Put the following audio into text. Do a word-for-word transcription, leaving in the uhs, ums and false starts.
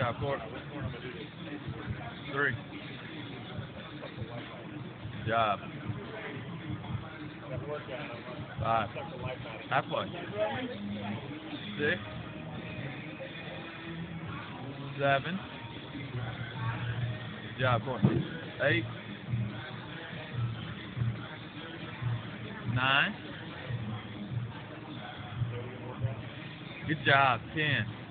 job, Court. Three. Good job. Five. Halfway. Six. Seven. Good job, Court. Eight. Nine. Good job. Ten.